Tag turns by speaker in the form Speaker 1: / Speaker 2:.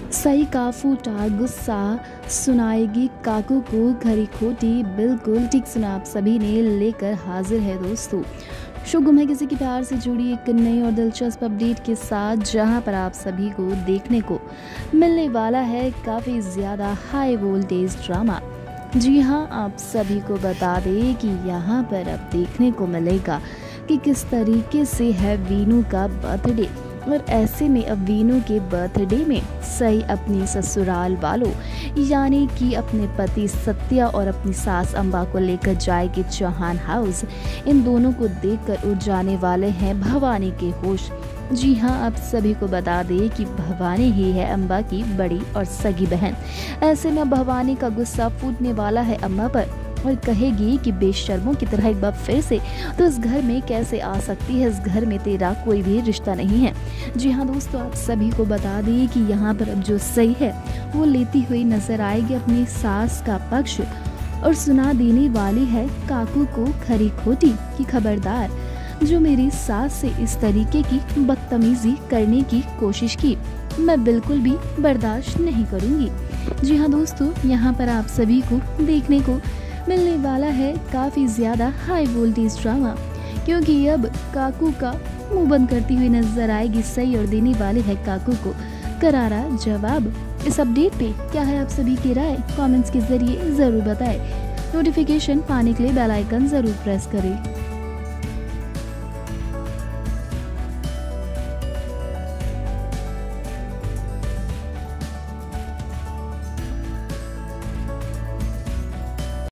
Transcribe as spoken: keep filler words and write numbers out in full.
Speaker 1: सई का फूटा गुस्सा सुनाएगी काकू को खरी खोटी। बिल्कुल ठीक सुना आप सभी ने, लेकर हाजिर है दोस्तों शो गुम है किसी की प्यार से जुड़ी एक नई और दिलचस्प अपडेट के साथ, जहां पर आप सभी को देखने को मिलने वाला है काफ़ी ज़्यादा हाई वोल्टेज ड्रामा। जी हां, आप सभी को बता दें कि यहां पर अब देखने को मिलेगा कि किस तरीके से है वीनू का बर्थडे, और ऐसे में अब वीनू के बर्थडे में सई अपनी ससुराल वालों यानी कि अपने पति सत्या और अपनी सास अम्बा को लेकर जाएगी चौहान हाउस। इन दोनों को देखकर उड़ जाने वाले हैं भवानी के होश। जी हाँ, आप सभी को बता दें कि भवानी ही है अम्बा की बड़ी और सगी बहन। ऐसे में भवानी का गुस्सा फूटने वाला है अम्बा पर और कहेगी कि बेशर्मों की तरह एक बार फिर से तो इस घर में कैसे आ सकती है, इस घर में तेरा कोई भी रिश्ता नहीं है। जी हाँ दोस्तों, आप सभी को बता दी कि यहाँ पर अब जो सही है वो लेती हुई नजर आएगी अपनी सास का पक्ष और सुना देने वाली है काकू को खरी खोटी कि खबरदार, जो मेरी सास से इस तरीके की बदतमीजी करने की कोशिश की मैं बिल्कुल भी बर्दाश्त नहीं करूँगी। जी हाँ दोस्तों, यहाँ पर आप सभी को देखने को मिलने वाला है काफ़ी ज़्यादा हाई वोल्टेज ड्रामा, क्योंकि अब काकू का मुंह बंद करती हुई नजर आएगी सही और देने वाले है काकू को करारा जवाब। इस अपडेट पे क्या है आप सभी की राय, कमेंट्स के जरिए ज़रूर बताएं। नोटिफिकेशन पाने के लिए बेल आइकन ज़रूर प्रेस करें।